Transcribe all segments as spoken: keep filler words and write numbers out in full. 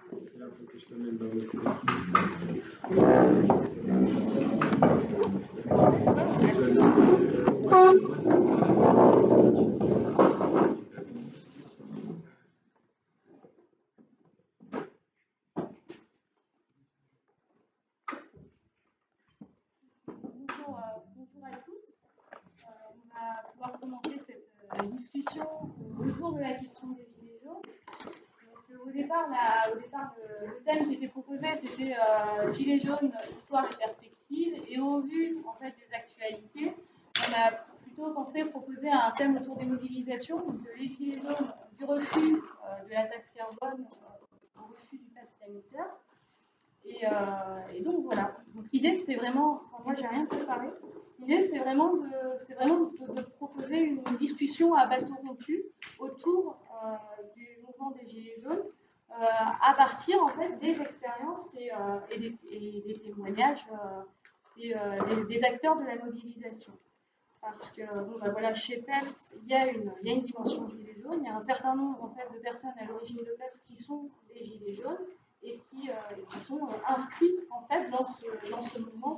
Commencer cette discussion autour de la question des gilets jaunes. Donc, au départ, la, au départ le, le thème qui était proposé, c'était euh, gilets jaunes, histoire et perspective. Et au vu en fait des actualités, on a plutôt pensé proposer un thème autour des mobilisations, donc les gilets jaunes, du refus euh, de la taxe carbone euh, au refus du pass sanitaire. Et, euh, et donc voilà. Donc l'idée, c'est vraiment, enfin, moi, j'ai rien préparé. L'idée, c'est vraiment, de, c'est vraiment de, de proposer une discussion à bateau rompu autour euh, du mouvement des Gilets jaunes, euh, à partir en fait des expériences et, euh, et, des, et des témoignages euh, des, euh, des, des acteurs de la mobilisation. Parce que bon, bah, voilà, chez PEPS, il y a une, il y a une dimension Gilets jaunes. Il y a un certain nombre en fait, de personnes à l'origine de PEPS qui sont des Gilets jaunes et qui, euh, qui sont euh, inscrits en fait dans ce, dans ce mouvement.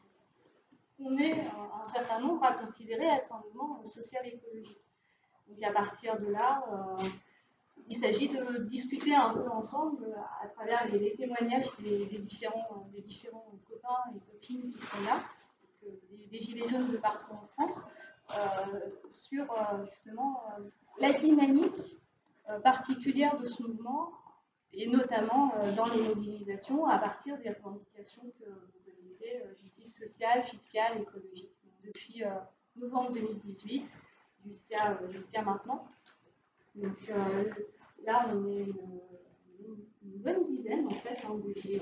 On est un, un certain nombre à considérer être un mouvement social écologique. Donc à partir de là, euh, il s'agit de discuter un peu ensemble à travers les, les témoignages des, des, différents, des différents copains et copines qui sont là, donc, des, des gilets jaunes de partout en France, euh, sur euh, justement euh, la dynamique euh, particulière de ce mouvement, et notamment euh, dans les mobilisations à partir des revendications que vous connaissez, euh, justice sociale, fiscale, écologique, donc, depuis euh, novembre deux mille dix-huit jusqu'à euh, jusqu'à maintenant. Donc euh, là, on est une, une, une bonne dizaine en fait, hein, de gilets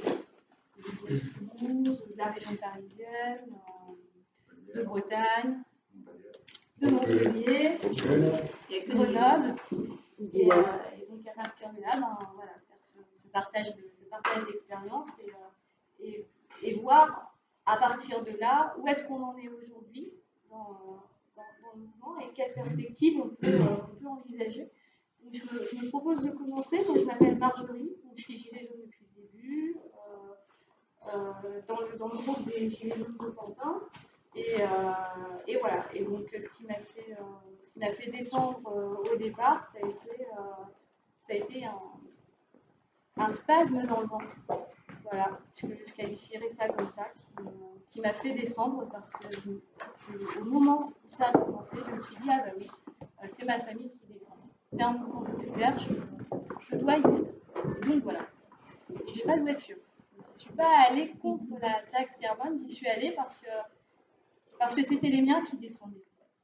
jaunes, de la région parisienne, euh, de Bretagne, de Montpellier, et Grenoble. Et, euh, et donc à partir de là, ben, voilà, faire ce, ce partage de, ce partage d'expérience et, euh, et, et voir à partir de là où est-ce qu'on en est aujourd'hui dans, dans, dans le mouvement et quelles perspectives on peut, euh, on peut envisager. Donc, je, me, je me propose de commencer. Moi, je m'appelle Marjorie, donc, je suis gilet jaune depuis le début, euh, euh, dans, le, dans le groupe des gilets jaunes de Pantin. Et, euh, et voilà. Et donc, ce qui m'a fait, euh, ce qui m'a fait descendre euh, au départ, ça a été, euh, ça a été un, un spasme dans le ventre. Voilà, je, je qualifierais ça comme ça, qui, qui m'a fait descendre parce que je, je, au moment où ça a commencé, je me suis dit, ah bah oui, euh, c'est ma famille qui descend. C'est un mouvement populaire, je, je dois y être. Et donc voilà. Et j'ai pas de voiture. Je ne suis pas allée contre la taxe carbone, j'y suis allée parce que parce que c'était les miens qui descendaient.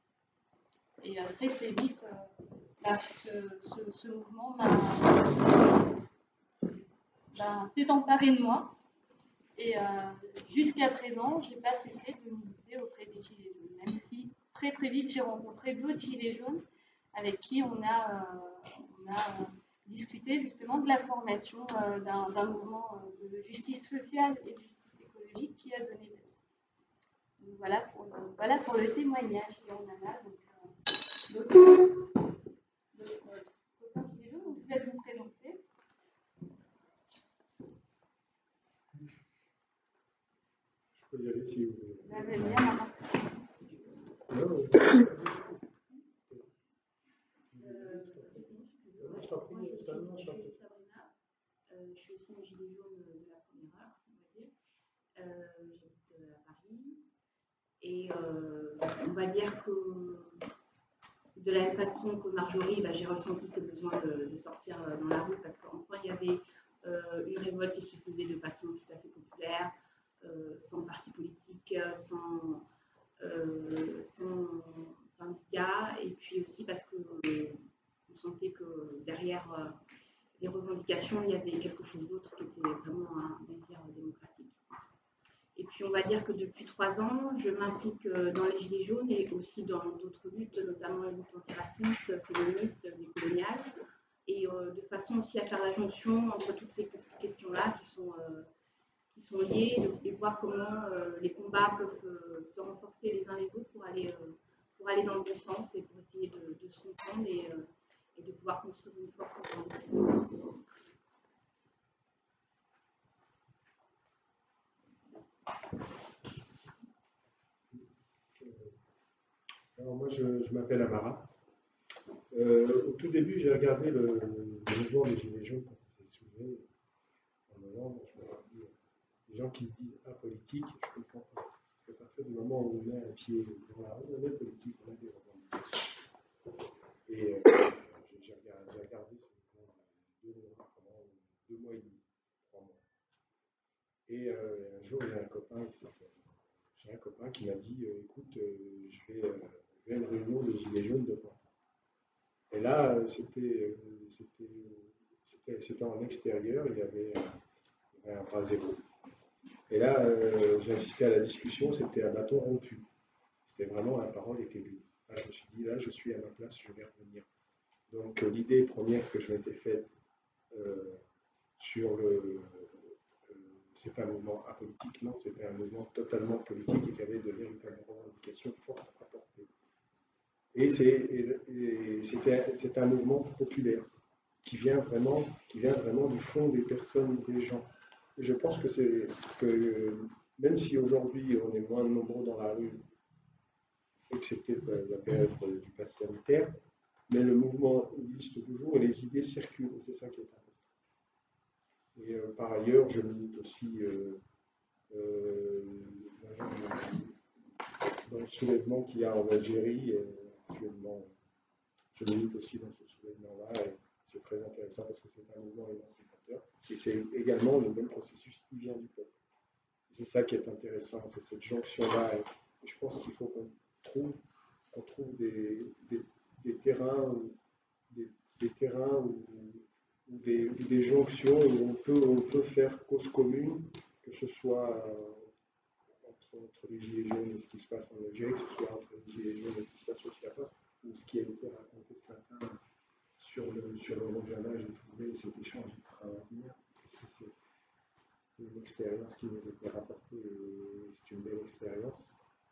Et euh, très très vite, euh, bah, ce, ce, ce mouvement m'a bah, s'est emparé de moi. Et euh, jusqu'à présent, je n'ai pas cessé de militer auprès des gilets jaunes, même si très très vite j'ai rencontré d'autres gilets jaunes avec qui on a, euh, on a euh, discuté justement de la formation euh, d'un, d'un mouvement euh, de justice sociale et de justice écologique qui a donné naissance. Donc voilà pour le, voilà pour le témoignage. Et on en a donc euh, d'autres copains gilets jaunes, donc je vous laisse vous présenter. Je peux y aller si vous voulez. Là, vas-y, maman. Non, je t'en prie, Moi, je suis Sabrina, je t'en prie. Sabrina. Euh, je suis aussi une gilet jaune de la première heure, on va dire. Euh, J'habite à Paris. Et euh, on va dire que de la même façon que Marjorie, bah, j'ai ressenti ce besoin de, de sortir dans la rue parce qu'enfin il y avait euh, une révolte qui se faisait de façon tout à fait populaire, euh, sans parti politique, sans, euh, sans syndicat, et puis aussi parce que euh, on sentait que derrière euh, les revendications, il y avait quelque chose d'autre qui était vraiment un désir démocratique. Et puis on va dire que depuis trois ans, je m'implique dans les Gilets jaunes et aussi dans d'autres luttes, notamment les luttes antiracistes, féministes, décoloniales, et euh, de façon aussi à faire la jonction entre toutes ces questions-là qui sont, euh, qui sont liées, et voir comment euh, les combats peuvent euh, se renforcer les uns les autres pour aller, euh, pour aller dans le bon sens et pour essayer de, de se comprendre et, euh, et de pouvoir construire une force ensemble. je, je m'appelle Amara. Euh, au tout début, j'ai regardé le, le mouvement des Gilets jaunes quand il s'est soulevé en novembre. Je me suis dit, les gens qui se disent apolitiques, je comprends pas. Parce qu'à partir du moment où on met un pied dans la rue, on est politique, on a des revendications. Et euh, j'ai regardé, j'ai regardé ce mouvement deux mois, pendant deux mois et demi, trois mois. Et euh, un jour, il y a un copain qui s'est fait. J'ai un copain qui m'a dit euh, écoute, euh, je, vais, euh, je vais à une réunion des Gilets jaunes de Caen. Et là, euh, c'était, euh, c'était, c'était, c'était en extérieur, il y avait, euh, il y avait un bras zéro. Et là, euh, j'ai assisté à la discussion, c'était à bâton rompu. C'était vraiment la parole était libre. Là, je me suis dit là, je suis à ma place, je vais revenir. Donc, euh, l'idée première que je m'étais faite euh, sur le. C'est pas un mouvement apolitique, non, c'était un mouvement totalement politique et qui avait de véritables revendications fortes à porter. Et c'est, et, et c'était, c'est un mouvement populaire qui vient vraiment, qui vient vraiment du fond des personnes, des gens. Et je pense que c'est que même si aujourd'hui on est moins nombreux dans la rue, excepté la période du pass sanitaire, mais le mouvement existe toujours et les idées circulent. Et c'est ça qui est important. Et euh, par ailleurs, je milite aussi euh, euh, dans le soulèvement qu'il y a en Algérie. Euh, actuellement, je milite aussi dans ce soulèvement-là. Et c'est très intéressant parce que c'est un mouvement émancipateur. Et c'est également le même processus qui vient du peuple. C'est ça qui est intéressant, c'est cette jonction-là. Et je pense qu'il faut qu'on trouve, qu'on trouve des, des, des terrains, des, des terrains où, ou des, ou des jonctions où on peut, on peut faire cause commune, que ce soit euh, entre, entre les Gilets jaunes et ce qui se passe en Algérie, que ce soit entre les Gilets jaunes et ce qui se passe au Chiapas, ou ce qui a été raconté ce matin sur le, sur le Rojava. J'ai trouvé cet échange extraordinaire, parce que c'est, c'est une expérience qui nous a été rapportée, et c'est une belle expérience.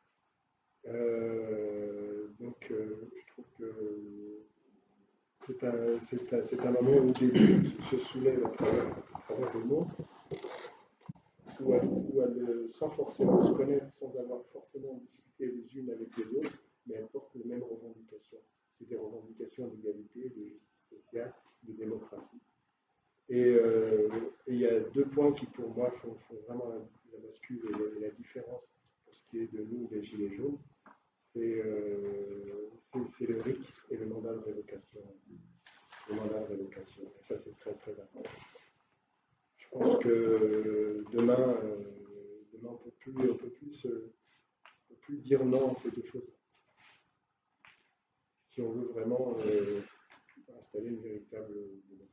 Euh, donc, euh, je trouve que C'est un, c'est, un, c'est un moment où des luttes se soulèvent à travers, à travers le monde, où elles, où elles, sans forcément se connaître, sans avoir forcément discuté les unes avec les autres, mais elles portent les mêmes revendications. C'est des revendications d'égalité, de justice sociale, de démocratie. Et euh, il y a deux points qui, pour moi, font, font vraiment la, la bascule et la, et la différence pour ce qui est de nous, des Gilets jaunes. C'est, euh, c'est, c'est le R I C et le mandat de révocation. Le mandat de révocation. Et ça, c'est très, très important. Je pense que demain, euh, demain on ne peut plus, on peut plus, se, on peut plus dire non à ces deux choses. Si on veut vraiment euh, installer une véritable démocratie.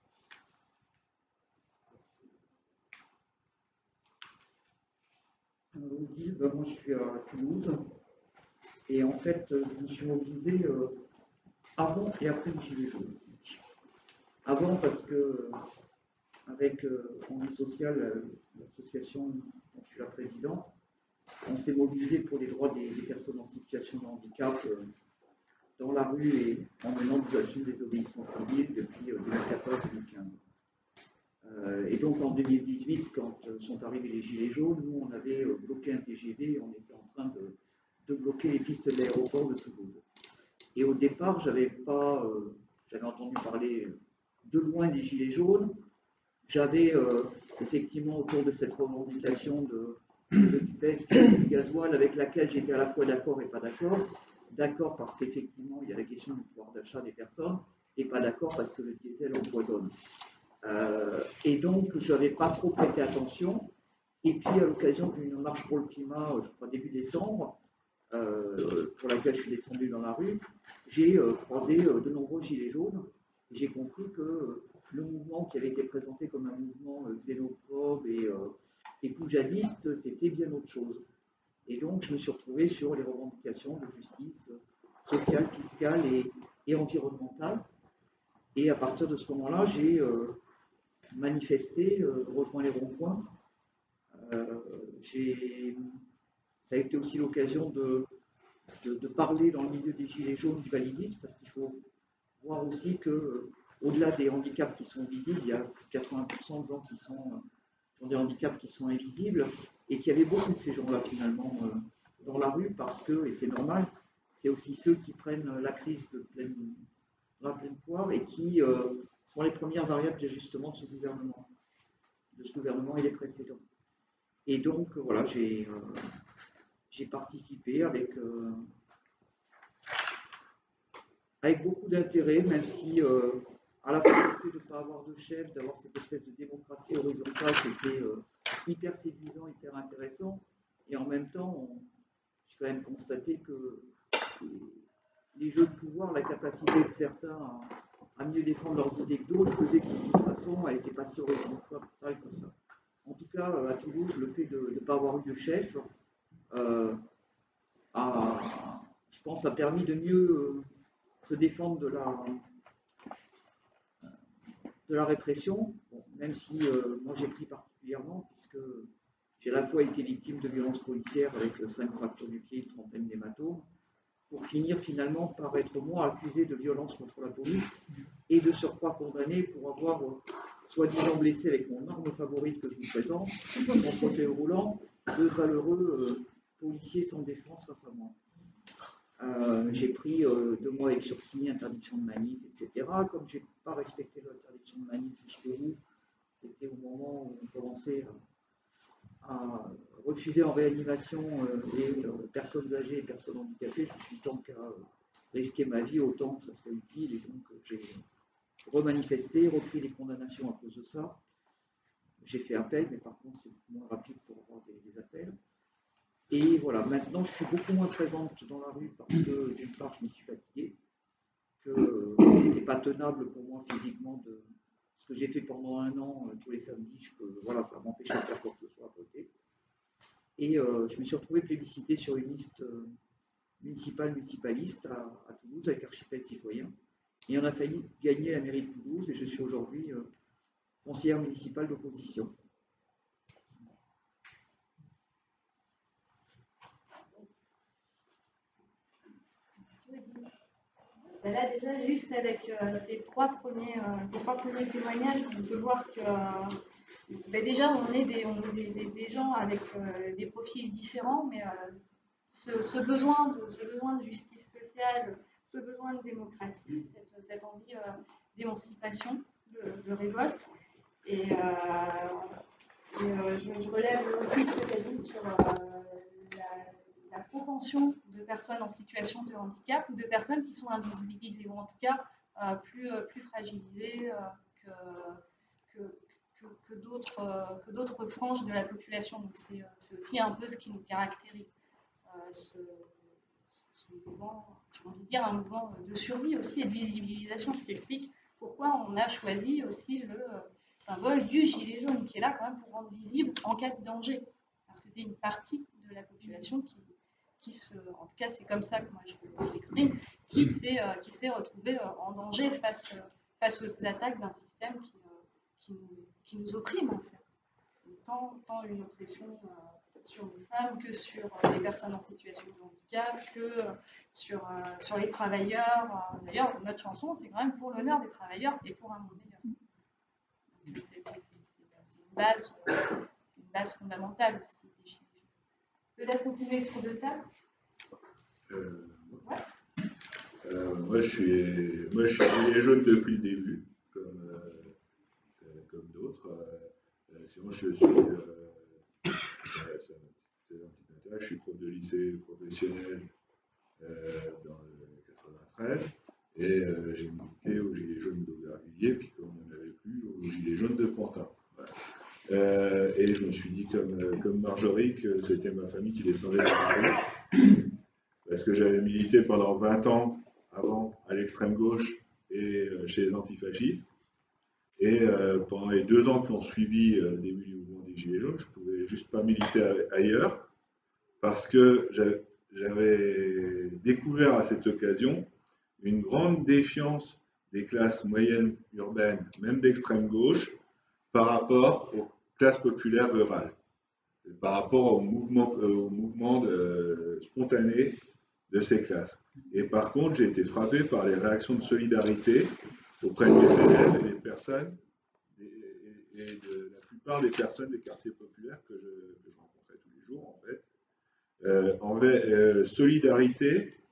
Merci. Ben, moi, je suis à Toulouse. Et en fait, je me suis mobilisé euh, avant et après le Gilet jaune. Avant, parce que, euh, avec euh, Envie sociale, euh, l'association dont je suis la présidente, on s'est mobilisé pour les droits des, des personnes en situation de handicap euh, dans la rue et en menant des actions de désobéissance civile depuis euh, deux mille quatorze deux mille quinze. Euh, et donc en deux mille dix-huit, quand euh, sont arrivés les Gilets jaunes, nous on avait euh, bloqué un T G V et on était en train de, de bloquer les pistes de l'aéroport de Toulouse. Et au départ, j'avais pas, euh, j'avais entendu parler de loin des Gilets jaunes. J'avais euh, effectivement autour de cette revendication de, de du P E S, du gasoil, avec laquelle j'étais à la fois d'accord et pas d'accord. D'accord parce qu'effectivement, il y a la question du pouvoir d'achat des personnes, et pas d'accord parce que le diesel empoisonne. Euh, et donc, je n'avais pas trop prêté attention. Et puis, à l'occasion d'une marche pour le climat, je crois début décembre, euh, pour laquelle je suis descendu dans la rue, j'ai euh, croisé euh, de nombreux gilets jaunes. J'ai compris que euh, le mouvement qui avait été présenté comme un mouvement euh, xénophobe et, euh, et poujadiste, c'était bien autre chose. Et donc, je me suis retrouvé sur les revendications de justice sociale, fiscale et, et environnementale. Et à partir de ce moment-là, j'ai euh, manifesté, euh, rejoint les ronds-points. Euh, j'ai, ça a été aussi l'occasion de, de, de parler dans le milieu des Gilets jaunes du validisme, parce qu'il faut voir aussi que, euh, au-delà des handicaps qui sont visibles, il y a plus de quatre-vingts pour cent de gens qui sont, euh, qui ont des handicaps qui sont invisibles, et qu'il y avait beaucoup de ces gens-là finalement euh, dans la rue, parce que, et c'est normal, c'est aussi ceux qui prennent la crise de pleine, de la pleine poire et qui euh, sont les premières variables d'ajustement de ce gouvernement, de ce gouvernement et des précédents. Et donc, voilà, j'ai euh, j'ai participé avec, euh, avec beaucoup d'intérêt, même si euh, à la fois le fait de ne pas avoir de chef, d'avoir cette espèce de démocratie horizontale, c'était euh, hyper séduisant, hyper intéressant. Et en même temps, j'ai quand même constaté que les jeux de pouvoir, la capacité de certains à, à mieux défendre leurs idées que d'autres, faisait que de toute façon, elle n'était pas si horizontale que ça. En tout cas, à Toulouse, le fait de ne pas avoir eu de chef, euh, a, je pense, a permis de mieux euh, se défendre de la, de la répression, bon, même si euh, moi j'ai pris particulièrement, puisque j'ai à la fois été victime de violences policières avec cinq fractures du pied et une trentaine d'hématomes, pour finir finalement par être moi accusé de violence contre la police et de surcroît condamné pour avoir euh, soi-disant blessé avec mon arme favorite que je vous présente, mon fauteuil roulant, deux valeureux euh, policiers sans défense face à moi. Euh, j'ai pris euh, deux mois avec sursis, interdiction de manif, et cetera. Comme je n'ai pas respecté l'interdiction de manif jusqu'au bout, c'était au moment où on commençait à, à refuser en réanimation euh, les euh, personnes âgées et personnes handicapées. Je me suis dit tant qu'à euh, risquer ma vie, autant que ça soit utile. Et donc euh, j'ai remanifesté, repris les condamnations à cause de ça. J'ai fait appel, mais par contre c'est moins rapide pour avoir des, des appels. Et voilà, maintenant je suis beaucoup moins présente dans la rue parce que d'une part je me suis fatigué, que euh, ce n'était pas tenable pour moi physiquement de ce que j'ai fait pendant un an, euh, tous les samedis, je peux, voilà, ça m'empêchait de faire quoi que ce soit à côté. Et euh, je me suis retrouvé plébiscité sur une liste euh, municipale municipaliste à, à Toulouse avec Archipel Citoyen. Et on a failli gagner la mairie de Toulouse et je suis aujourd'hui euh, conseillère municipale d'opposition. Là, déjà, juste avec euh, ces, trois premiers, euh, ces trois premiers témoignages, on peut voir que euh, ben déjà, on est des, on est des, des, des gens avec euh, des profils différents, mais euh, ce, ce, besoin de, ce besoin de justice sociale, ce besoin de démocratie, cette, cette envie euh, d'émancipation, de, de révolte. Et, euh, et euh, je, je relève aussi ce qu'a dit sur euh, la, la propension de personnes en situation de handicap ou de personnes qui sont invisibilisées, ou en tout cas euh, plus, euh, plus fragilisées euh, que, que, que, que d'autres euh, que d'autres franges de la population. Donc c'est euh, aussi un peu ce qui nous caractérise. Euh, ce, ce mouvement, j'ai envie de dire, un mouvement de survie aussi et de visibilisation, ce qui explique pourquoi on a choisi aussi le euh, symbole du gilet jaune, qui est là quand même pour rendre visible en cas de danger. Parce que c'est une partie de la population qui, qui se, en tout cas c'est comme ça que moi je l'exprime, qui s'est euh, qui s'est retrouvée euh, en danger face, euh, face aux attaques d'un système qui, euh, qui, nous, qui nous opprime en fait. Tant, tant une oppression euh, sur les femmes que sur euh, les personnes en situation de handicap, que euh, sur, euh, sur les travailleurs. Euh, D'ailleurs, notre chanson, c'est quand même pour l'honneur des travailleurs et pour un monde meilleur. C'est une base, euh, une base fondamentale aussi. Peut-être continuer le tour de table. Euh, ouais. euh, moi, je suis, moi, je suis gilet jaune depuis le début, comme, euh, comme d'autres. Euh, sinon, je suis, euh, ça, ça, c'est un petit intérêt. Je suis prof de lycée professionnel euh, dans le quatre-vingt-treize et euh, j'ai milité au gilet jaune d'Aubervilliers, puis comme on n'avait plus, au gilet jaune de Pantin. Voilà. Euh, et je me suis dit, comme, comme Marjorie, que c'était ma famille qui descendait dans la rue, parce que j'avais milité pendant vingt ans avant à l'extrême gauche et euh, chez les antifascistes. Et euh, pendant les deux ans qui ont suivi euh, le début du mouvement des Gilets jaunes, je ne pouvais juste pas militer ailleurs, parce que j'avais découvert à cette occasion une grande défiance des classes moyennes urbaines, même d'extrême gauche, par rapport aux classes populaires rurales, par rapport au mouvement, au mouvement de, spontané de ces classes. Et par contre, j'ai été frappé par les réactions de solidarité auprès des élèves et des personnes, et, et, et de la plupart des personnes des quartiers populaires que je, que je rencontrais tous les jours, en fait. Euh, en fait, euh, solidarité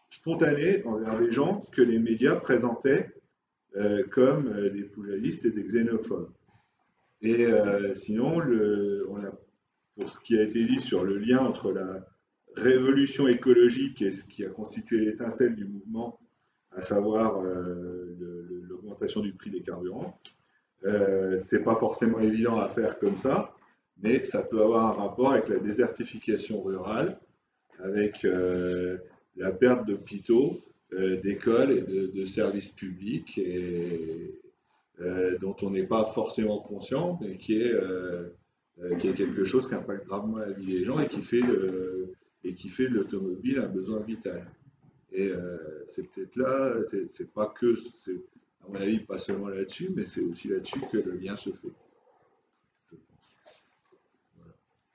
spontanée envers des gens que les médias présentaient euh, comme euh, des poujadistes et des xénophobes. Et euh, sinon, le, on a, pour ce qui a été dit sur le lien entre la révolution écologique et ce qui a constitué l'étincelle du mouvement, à savoir euh, l'augmentation du prix des carburants, euh, c'est pas forcément évident à faire comme ça, mais ça peut avoir un rapport avec la désertification rurale, avec euh, la perte d'hôpitaux, euh, d'écoles et de, de services publics, et, euh, dont on n'est pas forcément conscient, mais qui est, euh, euh, qui est quelque chose qui impacte gravement la vie des gens et qui fait, le, et qui fait de l'automobile un besoin vital. Et euh, c'est peut-être là, c'est pas que, c'est à mon avis pas seulement là-dessus, mais c'est aussi là-dessus que le lien se fait, je pense. Voilà.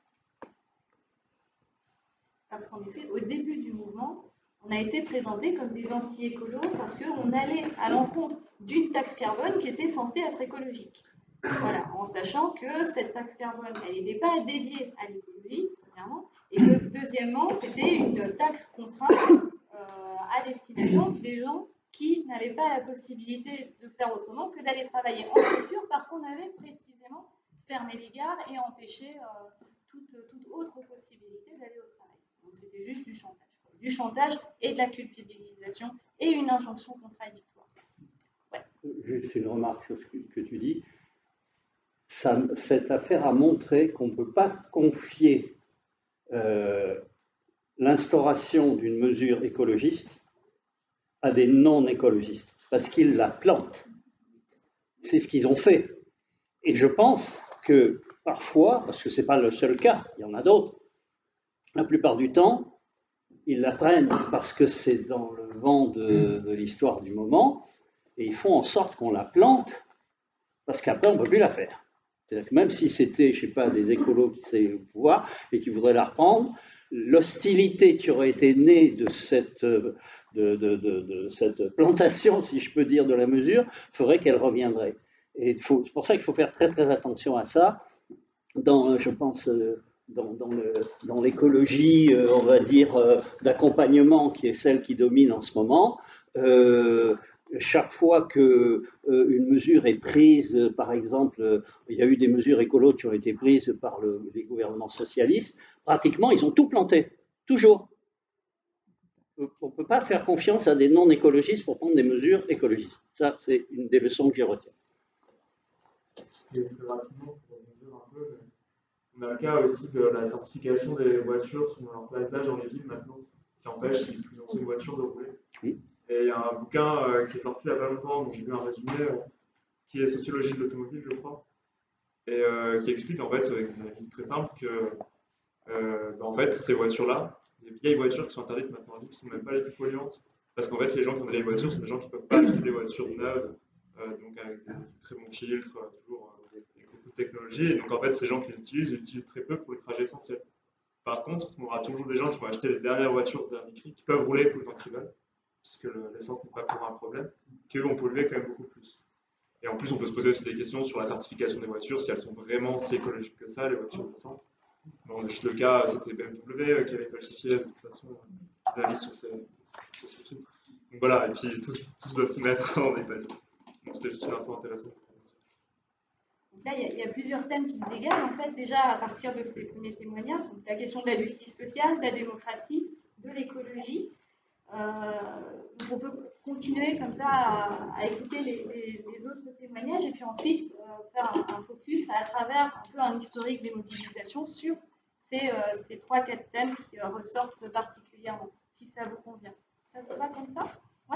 Parce qu'en effet, au début du mouvement, on a été présenté comme des anti-écolos parce qu'on allait à l'encontre d'une taxe carbone qui était censée être écologique. Voilà, en sachant que cette taxe carbone, elle n'était pas dédiée à l'écologie, premièrement, et que deuxièmement, c'était une taxe contrainte euh, à destination des gens qui n'avaient pas la possibilité de faire autrement que d'aller travailler en voiture parce qu'on avait précisément fermé les gares et empêché euh, toute, toute autre possibilité d'aller au travail. Donc c'était juste du chantage. Du chantage et de la culpabilisation et une injonction contradictoire. Ouais. Juste une remarque sur ce que, que tu dis. Ça, cette affaire a montré qu'on ne peut pas confier euh, l'instauration d'une mesure écologiste à des non-écologistes, parce qu'ils la plantent. C'est ce qu'ils ont fait. Et je pense que parfois, parce que ce n'est pas le seul cas, il y en a d'autres, la plupart du temps, ils la prennent parce que c'est dans le vent de, de l'histoire du moment, et ils font en sorte qu'on la plante, parce qu'après, on ne peut plus la faire. C'est-à-dire que même si c'était, je ne sais pas, des écolos qui seraient au pouvoir et qui voudraient la reprendre, l'hostilité qui aurait été née de cette, de, de, de, de cette plantation, si je peux dire, de la mesure, ferait qu'elle reviendrait. Et c'est pour ça qu'il faut faire très très attention à ça, dans, je pense, dans, dans, le, dans l'écologie, on va dire, d'accompagnement qui est celle qui domine en ce moment. Euh, chaque fois qu'une euh, mesure est prise, par exemple, euh, il y a eu des mesures écolo qui ont été prises par le, les gouvernements socialistes, pratiquement ils ont tout planté, toujours. On ne peut pas faire confiance à des non-écologistes pour prendre des mesures écologistes. Ça, c'est une des leçons que j'y retiens. Et très rapidement, pour rebondir un peu, on a le cas aussi de la certification des voitures sur leur place d'âge dans les villes maintenant, qui empêche les plus anciennes voitures de rouler. Oui. Et il y a un bouquin euh, qui est sorti il n'y a pas longtemps, dont j'ai vu un résumé, euh, qui est Sociologie de l'automobile, je crois, et euh, qui explique en fait, avec des analyses très simples, que euh, bah, en fait, ces voitures-là, les vieilles voitures qui sont interdites maintenant en ville, ne sont même pas les plus polluantes. Parce qu'en fait, les gens qui ont des vieilles voitures sont des gens qui ne peuvent pas acheter des voitures neuves, euh, donc avec des très bons filtres, euh, toujours euh, avec beaucoup de technologie. Et donc en fait, ces gens qui l'utilisent, ils l'utilisent très peu pour les trajets essentiels. Par contre, on aura toujours des gens qui vont acheter les dernières voitures de dernier cri, qui peuvent rouler tout le temps qu'ils veulent, puisque l'essence n'est pas pour un problème, qui vont polluer quand même beaucoup plus. Et en plus, on peut se poser aussi des questions sur la certification des voitures, si elles sont vraiment si écologiques que ça, les voitures récentes. Dans le cas, c'était B M W qui avait falsifié de toute façon des analyses sur ces, sur ces filtres. Donc voilà, et puis tous, tous doivent s'y mettre, on n'est pas dit. Donc c'était juste un peu intéressant. Donc là, il y, y a plusieurs thèmes qui se dégagent, en fait, déjà à partir de ces premiers témoignages. Donc, la question de la justice sociale, de la démocratie, de l'écologie. Euh, donc on peut continuer comme ça à, à écouter les, les, les autres témoignages et puis ensuite euh, faire un, un focus à travers un peu un historique des mobilisations sur ces, euh, ces trois quatre thèmes qui euh, ressortent particulièrement, si ça vous convient. Ça vous va comme ça? Ouais.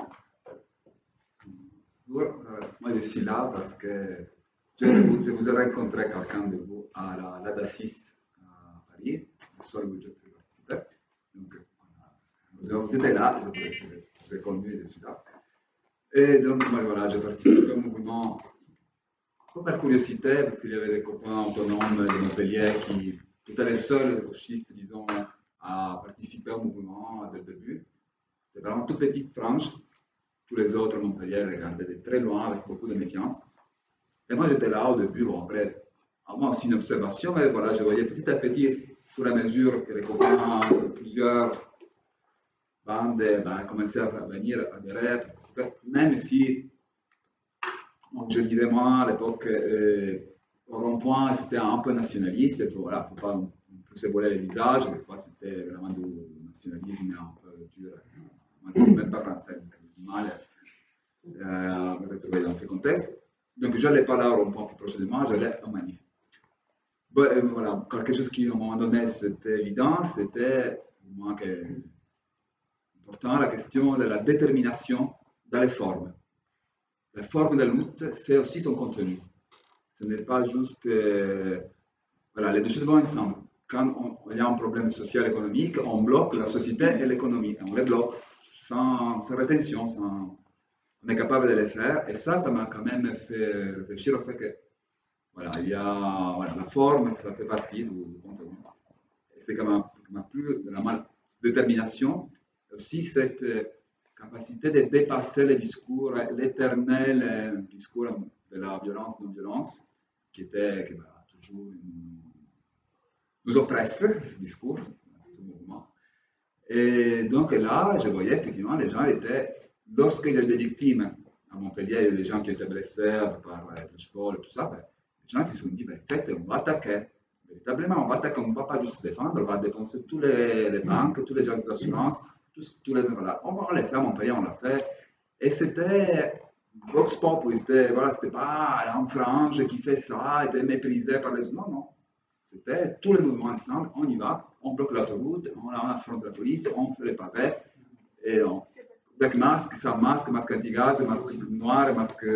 Ouais, euh, moi je suis là parce que je, vous, je vous ai rencontré quelqu'un de vous à la, la DACIS à Paris, le soir où je peux participer. Donc, vous étiez là, je, je, je vous ai connu et je suis là. Et donc, moi, voilà, j'ai participé au mouvement pas par curiosité, parce qu'il y avait des copains autonomes de Montpellier qui étaient les seuls gauchistes, disons, à participer au mouvement dès le début. C'était vraiment toute petite frange. Tous les autres, Montpellier, regardaient de très loin avec beaucoup de méfiance. Et moi, j'étais là au début, bon, après, à moi aussi une observation, mais voilà, je voyais petit à petit, au fur et à mesure que les copains, plusieurs, vont de, ben, commencer à venir adhérer, à participer, même si, donc, je dirais moi, à l'époque, euh, au rond-point, c'était un peu nationaliste, il ne voilà, faut pas se voiler les visages, des fois c'était vraiment du nationalisme un peu dur, même pas français, donc j'ai du mal euh, à me retrouver dans ce contexte. Donc je n'allais pas là au rond-point plus proche de moi, j'allais en manif. Bon, euh, voilà, quelque chose qui à un moment donné c'était évident, c'était pour moi que, important la question de la détermination dans les formes. La forme de la lutte, c'est aussi son contenu. Ce n'est pas juste... Euh, voilà, les deux choses vont ensemble. Quand on, il y a un problème social économique, on bloque la société et l'économie. On les bloque sans, sans rétention, sans, on est capable de les faire. Et ça, ça m'a quand même fait réfléchir au fait que voilà, il y a voilà, la forme, ça fait partie du, du contenu. Et c'est quand même, quand même plus de la mal, détermination, aussi cette capacité de dépasser le discours, l'éternel discours de la violence-non-violence, qui était qui, bah, toujours une, nous oppresse, ce discours, ce mouvement. Et donc là, je voyais effectivement, les gens étaient, lorsqu'il y a eu des victimes, à Montpellier, il y a eu des gens qui étaient blessés par les flashballs et tout ça, ben, les gens se sont dit, ben, en fait, on va attaquer. Véritablement, on va attaquer, on ne va pas juste se défendre, on va défoncer tous les, les banques, tous les gens d'assurance, tous, tous les, voilà. On va les faire à Montpellier, on l'a fait. Et c'était Vox Populi, c'était, voilà, c'était pas un frange qui fait ça, était méprisé par les... Non, non. C'était tous les mouvements ensemble, on y va, on bloque l'autoroute, on affronte la police, on fait les pavés, et on, avec masque, sans masque, masque anti-gaz, masque noir, masque...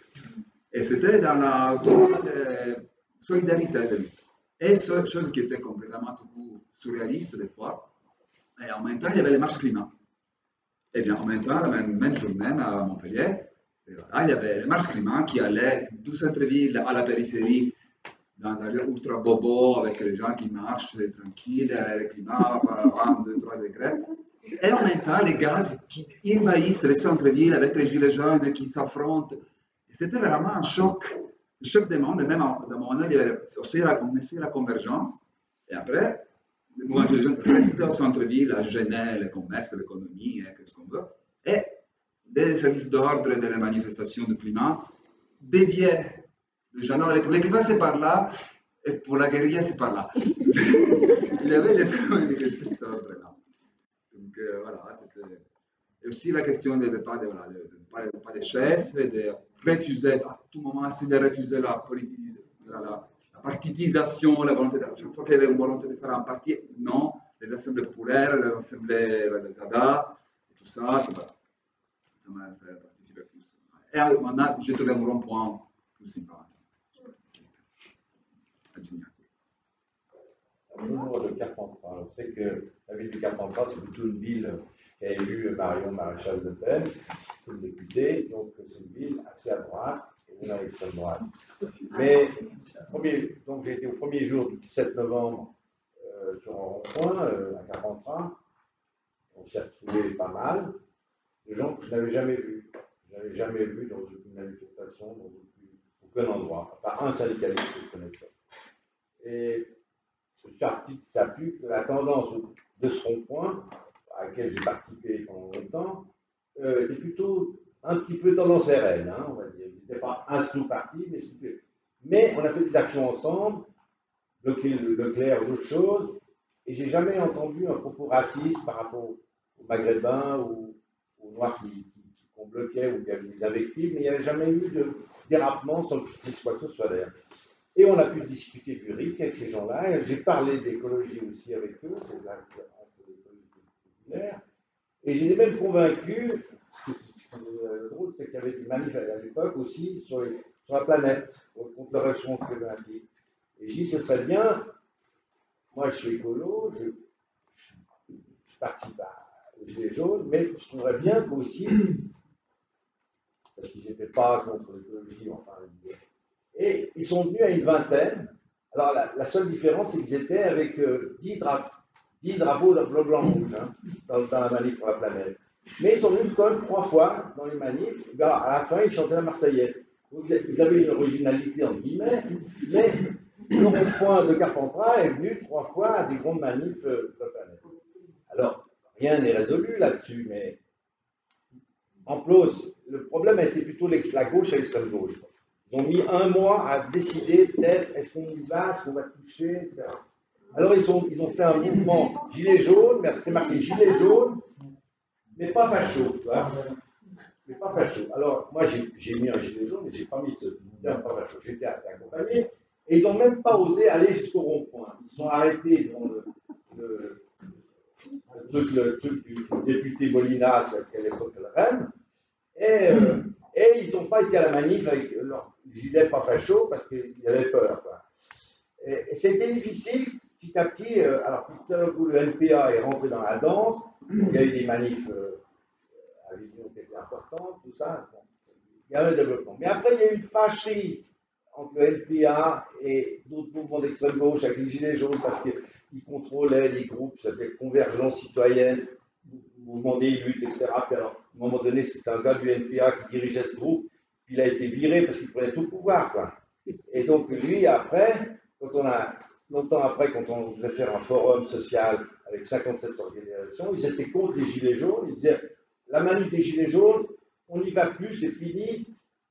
Et c'était dans la totale solidarité de lui. Et ce, chose qui était complètement tout surréaliste des fois, et en même temps, il y avait les marches climat. Et bien en même temps, la même, même journée à Montpellier, voilà, il y avait les marches climat qui allaient du centre-ville à la périphérie, dans un lieu ultra bobo, avec les gens qui marchent tranquilles, le climat à vingt, deux, trois degrés. Et en même temps, les gaz qui envahissent les centres-villes avec les gilets jaunes qui s'affrontent. C'était vraiment un choc, un choc des mondes. Et même à un moment donné, il y avait aussi la, on essayait la convergence. Et après, les mouvements gilets jaunes restaient au centre-ville à gêner le commerce, l'économie, et ce qu'on veut. Et des services d'ordre et des manifestations de climat déviaient. Le genre, pour les climat, c'est par là, et pour la guérilla, c'est par là. Il y avait des problèmes de cet ordre-là. Donc euh, voilà, c'était. Et aussi la question de ne pas, de, voilà, de, de pas, de, pas des chefs, et de refuser, à tout moment, c'est de refuser la, la, la, la partitisation, la volonté de, chaque fois qu'il y avait une volonté de faire un parti, non, les assemblées populaires, les assemblées, les A D A, et tout ça, ça m'a fait participer plus. Et maintenant, j'ai trouvé un rond-point plus sympa. Toujours de Carpentras. On sait que la ville de Carpentras, c'est plutôt une ville qui a élu Marion Maréchal Le Pen comme députée, donc c'est une ville assez à droite et non à l'extrême droite. Mais, premier, donc j'ai été au premier jour du dix-sept novembre euh, sur un rond-point euh, à Carpentras. On s'est retrouvés pas mal de gens que je n'avais jamais vus. Je n'avais jamais vu dans une manifestation, dans aucun endroit, à part un syndicaliste que je connaissais. Et je suis petit à petit que la tendance de ce rond-point, à laquelle j'ai participé pendant longtemps, euh, était plutôt un petit peu tendance R N, hein, on va dire. C'était pas un sous-parti, mais c'était. Mais on a fait des actions ensemble, bloquer le Leclerc ou d'autres choses, et j'ai jamais entendu un propos raciste par rapport aux Maghrébins ou aux Noirs qui, qui, qu'on bloquait, ou il y avait des invectives, mais il n'y avait jamais eu de dérapement sans que je puisse quoi que ce soit d'ailleurs. Et on a pu discuter du R I C avec ces gens-là. J'ai parlé d'écologie aussi avec eux, c'est là entre l'écologie populaire. Et j'étais même convaincu, ce qui est drôle, c'est qu'il y avait des manifs à l'époque aussi sur, les, sur la planète, contre le réchauffement climatique. Et j'ai dit, ce serait bien, moi je suis écolo, je, je participe aux Gilets jaunes, mais je trouverais bien qu'aussi, parce qu'ils n'étaient pas contre l'écologie, enfin, et ils sont venus à une vingtaine. Alors la, la seule différence, c'est qu'ils étaient avec euh, dix, drapeaux, dix drapeaux de bleu, blanc, rouge hein, dans, dans la manif pour la planète. Mais ils sont venus quand même trois fois dans les manifs. Et bien, à la fin, ils chantaient la Marseillaise. Donc, ils avaient une originalité en guillemets, mais le rond-point de Carpentras est venu trois fois à des grandes manifs euh, de la planète. Alors, rien n'est résolu là-dessus, mais en plus, le problème a été plutôt la gauche et l'extrême gauche. Ils ont mis un mois à décider peut-être est-ce qu'on y va, est-ce qu'on va toucher, et cetera. Alors ils, sont, ils ont fait un mouvement gilet jaune, mais c'était marqué gilet jaune, mais pas facho, tu vois. Mais pas facho. Alors moi j'ai mis un gilet jaune, mais j'ai pas mis ce terme pas facho. J'étais accompagné, et ils n'ont même pas osé aller jusqu'au rond-point. Ils sont arrêtés devant le, le, le, truc, le truc du député Molina, qui à l'époque le Rennes, et, euh, et ils n'ont pas été à la manif avec leur gilet pas facho parce qu'ils avaient peur. Quoi. Et, et c'était difficile. Petit à petit, euh, alors tout à l'heure où le N P A est rentré dans la danse, il y a eu des manifs euh, à Avignon qui étaient importantes, tout ça, bon, il y a eu un développement. Mais après, il y a eu une fâcherie entre le N P A et d'autres mouvements d'extrême gauche avec les Gilets jaunes parce qu'ils contrôlaient les groupes, ça s'appelait Convergence citoyenne, mouvement des luttes, et cetera. Puis alors, à un moment donné, c'était un gars du N P A qui dirigeait ce groupe, puis il a été viré parce qu'il prenait tout le pouvoir, quoi. Et donc, lui, après, quand on a. Longtemps après, quand on voulait faire un forum social avec cinquante-sept organisations, ils étaient contre les Gilets jaunes. Ils disaient, la manif des Gilets jaunes, on n'y va plus, c'est fini.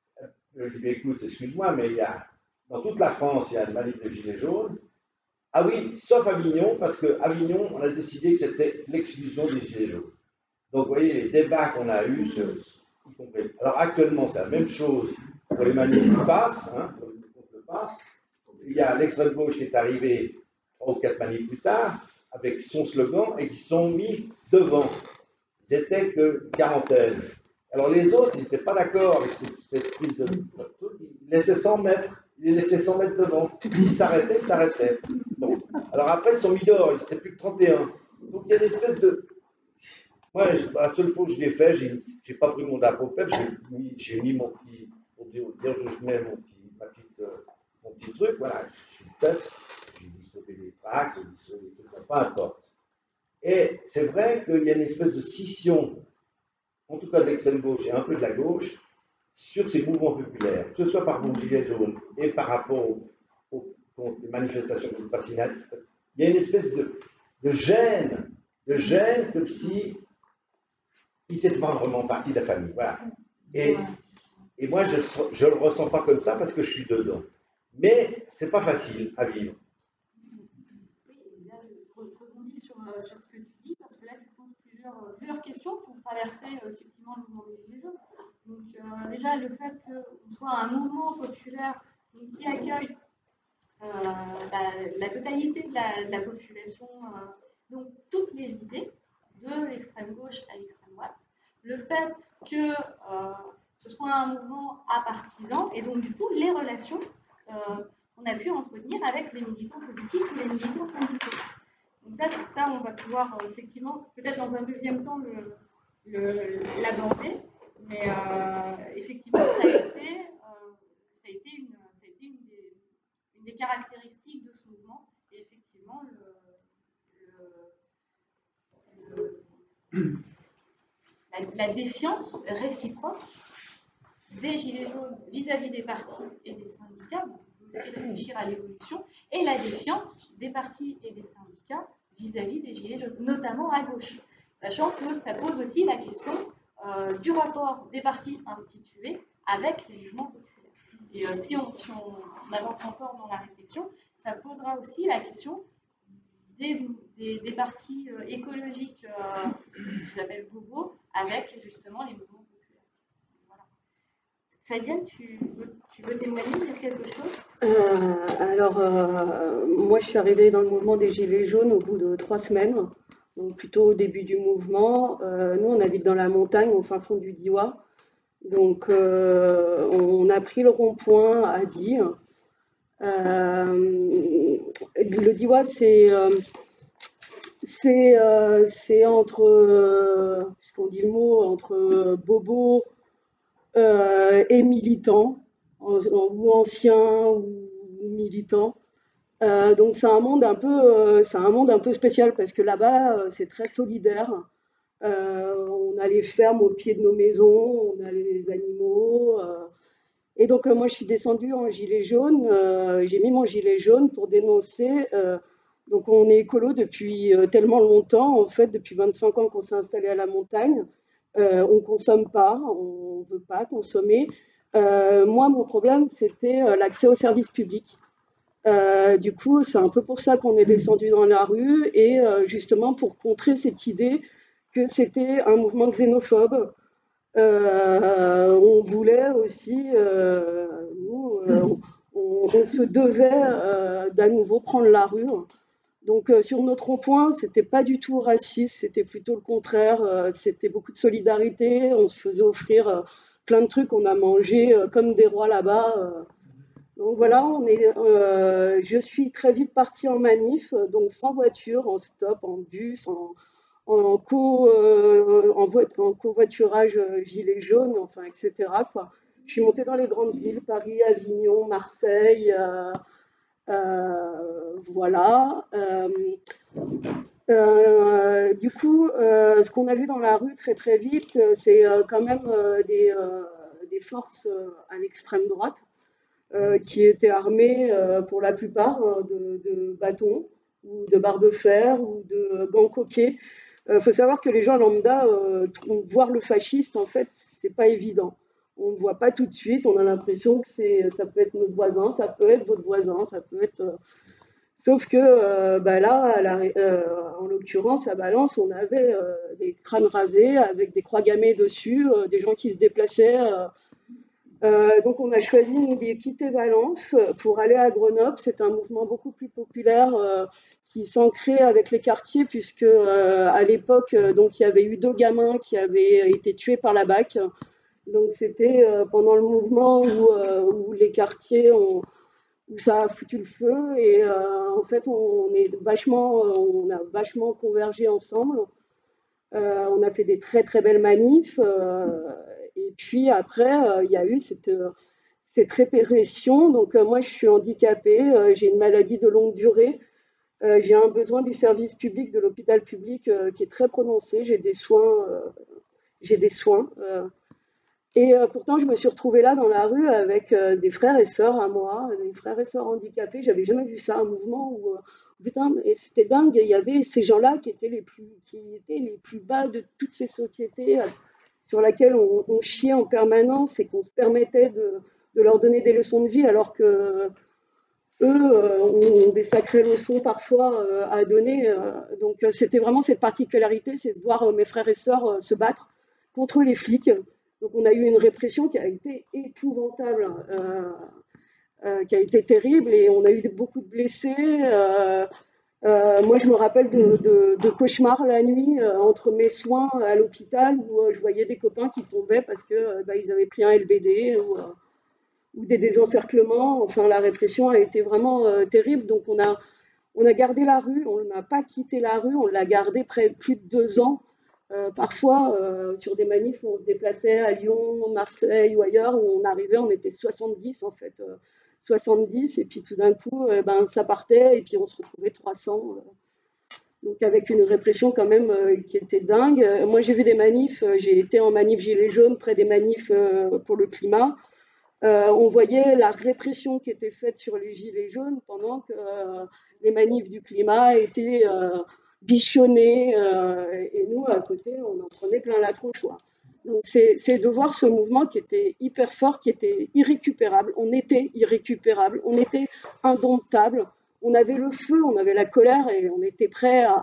Je dis, écoute, excuse-moi, mais il y a, dans toute la France, il y a une manif des Gilets jaunes. Ah oui, sauf Avignon, parce qu'à Avignon, on a décidé que c'était l'exclusion des Gilets jaunes. Donc, vous voyez, les débats qu'on a eus, y compris. Alors, actuellement, c'est la même chose pour les manifs qui passent, hein, pour les manifs qui passent. Il y a l'extrême gauche qui est arrivé trois ou quatre manifs plus tard, avec son slogan, et qui sont mis devant. Ils n'étaient que quarantaine. Alors les autres, ils n'étaient pas d'accord avec cette, cette prise de truc. Ils laissaient cent mètres. Ils les laissaient cent mètres devant. Ils s'arrêtaient, ils s'arrêtaient. Donc, alors après, ils sont mis dehors. Ils n'étaient plus que trente et un. Donc il y a une espèce de. Moi, la seule fois que je l'ai fait, je n'ai pas pris mon drapeau peuple, j'ai mis, mis mon petit. Pour dire, dire où je mets mon petit, ma petite. Mon petit truc, voilà, je suis tête, j'ai dissolué des tracts, j'ai dissolué des trucs, peu importe. Et c'est vrai qu'il y a une espèce de scission, en tout cas de l'extrême gauche et un peu de la gauche, sur ces mouvements populaires, que ce soit par mon gilet jaune et par rapport aux, aux, aux manifestations de fascination. Il y a une espèce de, de gêne, de gêne comme si ils n'étaient pas vraiment partie de la famille. Voilà. Et, et moi, je ne le ressens pas comme ça parce que je suis dedans. Mais ce n'est pas facile à vivre. Oui, là, je rebondis sur, sur ce que tu dis, parce que là, tu poses plusieurs, plusieurs questions pour traverser euh, effectivement le mouvement des Gilets jaunes. Donc, euh, déjà, le fait qu'on soit un mouvement populaire donc, qui accueille euh, la, la totalité de la, de la population, euh, donc toutes les idées, de l'extrême gauche à l'extrême droite, le fait que euh, ce soit un mouvement apartisan, et donc, du coup, les relations Euh, on a pu entretenir avec les militants politiques ou les militants syndicaux. Donc ça, ça on va pouvoir euh, effectivement, peut-être dans un deuxième temps, l'aborder. Mais euh, effectivement, ça a été, euh, ça a été, une, ça a été une, des, une des caractéristiques de ce mouvement. Et effectivement, le, le, le, la, la défiance réciproque des Gilets jaunes vis-à-vis des partis et des syndicats, vous pouvez aussi réfléchir à l'évolution, et la défiance des partis et des syndicats vis-à-vis des Gilets jaunes, notamment à gauche, sachant que ça pose aussi la question euh, du rapport des partis institués avec les mouvements populaires. Et euh, si, on, si on, on avance encore dans la réflexion, ça posera aussi la question des, des, des partis euh, écologiques, euh, que j'appelle bobo, avec justement les mouvements. Fabienne, tu veux, tu veux témoigner, dire quelque chose? euh, Alors, euh, moi, je suis arrivée dans le mouvement des Gilets jaunes au bout de trois semaines, donc plutôt au début du mouvement. Euh, nous, on habite dans la montagne, au fin fond du Diois. Donc, euh, on a pris le rond-point à Die. Euh, le Diois, c'est euh, c'est euh, entre, euh, puisqu'on dit le mot, entre bobo Euh, et militants, en, en, ou anciens ou militants. Euh, donc c'est un monde un peu, euh, c'est un monde un peu spécial parce que là-bas euh, c'est très solidaire. Euh, on a les fermes au pied de nos maisons, on a les animaux. Euh, et donc euh, moi je suis descendue en gilet jaune. Euh, j'ai mis mon gilet jaune pour dénoncer euh, Donc on est écolo depuis euh, tellement longtemps, en fait, depuis vingt-cinq ans qu'on s'est installé à la montagne. Euh, on ne consomme pas, on ne veut pas consommer. Euh, moi, mon problème, c'était euh, l'accès aux services publics. Euh, du coup, c'est un peu pour ça qu'on est descendu dans la rue et euh, justement pour contrer cette idée que c'était un mouvement xénophobe. Euh, on voulait aussi, euh, nous, euh, on, on se devait euh, d'à nouveau prendre la rue. Donc euh, sur notre rond-point, c'était pas du tout raciste, c'était plutôt le contraire. Euh, c'était beaucoup de solidarité. On se faisait offrir euh, plein de trucs, on a mangé euh, comme des rois là-bas. Euh. Donc voilà, on est, euh, je suis très vite partie en manif, donc sans voiture, en stop, en bus, en, en, co, euh, en, vo en covoiturage euh, gilet jaune, enfin, et cetera, quoi. Je suis montée dans les grandes villes, Paris, Avignon, Marseille, euh, euh, voilà. Euh, euh, du coup, euh, ce qu'on a vu dans la rue très très vite, c'est euh, quand même euh, des, euh, des forces euh, à l'extrême droite. Euh, qui étaient armés euh, pour la plupart euh, de, de bâtons ou de barres de fer ou de gants coquets. Il euh, faut savoir que les gens lambda, euh, voir le fasciste, en fait, c'est pas évident. On ne voit pas tout de suite, on a l'impression que c'est, ça peut être notre voisin, ça peut être votre voisin, ça peut être... Euh... Sauf que euh, bah là, la, euh, en l'occurrence, à Valence, on avait euh, des crânes rasés avec des croix gammées dessus, euh, des gens qui se déplaçaient... Euh, Euh, donc on a choisi de quitter Valence pour aller à Grenoble. C'est un mouvement beaucoup plus populaire euh, qui s'ancrait avec les quartiers puisque euh, à l'époque euh, donc il y avait eu deux gamins qui avaient été tués par la B A C. Donc c'était euh, pendant le mouvement où, euh, où les quartiers ont, où ça a foutu le feu et euh, en fait on est vachement on a vachement convergé ensemble. Euh, on a fait des très très belles manifs. Euh, et puis après, euh, il y a eu cette, euh, cette répression. Donc euh, moi, je suis handicapée, euh, j'ai une maladie de longue durée. Euh, j'ai un besoin du service public, de l'hôpital public euh, qui est très prononcé. J'ai des soins. Euh, j'ai des soins. Euh, et euh, pourtant, je me suis retrouvée là dans la rue avec euh, des frères et sœurs à moi, des frères et sœurs handicapés. J'avais jamais vu ça, un mouvement où... Euh, Putain, et c'était dingue, il y avait ces gens-là qui étaient les plus, qui étaient les plus bas de toutes ces sociétés euh, sur lesquelles on, on chiait en permanence et qu'on se permettait de, de leur donner des leçons de vie alors que euh, eux euh, ont des sacrées leçons parfois euh, à donner. Euh, donc euh, c'était vraiment cette particularité, c'est de voir euh, mes frères et sœurs euh, se battre contre les flics. Donc on a eu une répression qui a été épouvantable. Euh, Euh, qui a été terrible et on a eu beaucoup de blessés. Euh, euh, moi, je me rappelle de, de, de cauchemars la nuit euh, entre mes soins à l'hôpital où euh, je voyais des copains qui tombaient parce que euh, bah, ils avaient pris un L B D ou, euh, ou des désencerclements. Enfin, la répression a été vraiment euh, terrible. Donc, on a, on a gardé la rue, on n'a pas quitté la rue, on l'a gardé près plus de deux ans. Euh, parfois, euh, sur des manifs où on se déplaçait à Lyon, Marseille ou ailleurs, où on arrivait, on était soixante-dix en fait. Euh, soixante-dix et puis tout d'un coup euh, ben, ça partait et puis on se retrouvait trois cents euh. Donc avec une répression quand même euh, qui était dingue. Euh, moi j'ai vu des manifs, euh, j'ai été en manif gilet jaune près des manifs euh, pour le climat. Euh, on voyait la répression qui était faite sur les gilets jaunes pendant que euh, les manifs du climat étaient euh, bichonnés euh, et nous à côté on en prenait plein la tronche quoi. Donc c'est de voir ce mouvement qui était hyper fort, qui était irrécupérable. On était irrécupérable, on était indomptable. On avait le feu, on avait la colère et on était prêt à...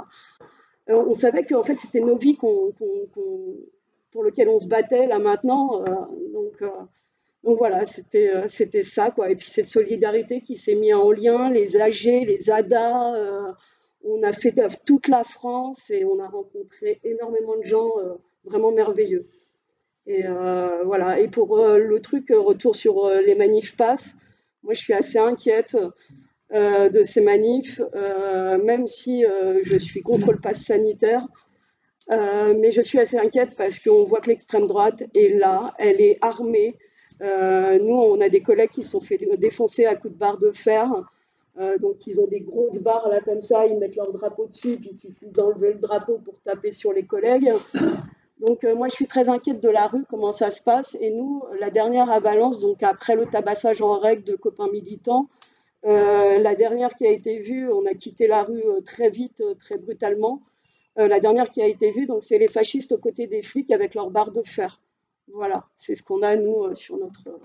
On savait que en fait, c'était nos vies qu'on, qu'on, qu'on, pour lesquelles on se battait là maintenant. Euh, donc, euh, donc voilà, c'était c'était ça quoi. Et puis cette solidarité qui s'est mise en lien, les A G, les A D A. Euh, on a fait toute la France et on a rencontré énormément de gens euh, vraiment merveilleux. Et euh, voilà. Et pour euh, le truc, euh, retour sur euh, les manifs pass, moi je suis assez inquiète euh, de ces manifs, euh, même si euh, je suis contre le pass sanitaire. Euh, mais je suis assez inquiète parce qu'on voit que l'extrême droite est là, elle est armée. Euh, nous, on a des collègues qui se sont fait défoncer à coups de barre de fer. Euh, donc, ils ont des grosses barres là comme ça, ils mettent leur drapeau dessus, puis il suffit d'enlever le drapeau pour taper sur les collègues. Donc euh, moi je suis très inquiète de la rue, comment ça se passe. Et nous, la dernière à Valence, donc après le tabassage en règle de copains militants, Euh, la dernière qui a été vue, on a quitté la rue euh, très vite, euh, très brutalement. Euh, la dernière qui a été vue, donc c'est les fascistes aux côtés des flics avec leurs barres de fer. Voilà, c'est ce qu'on a nous euh, sur notre. Euh...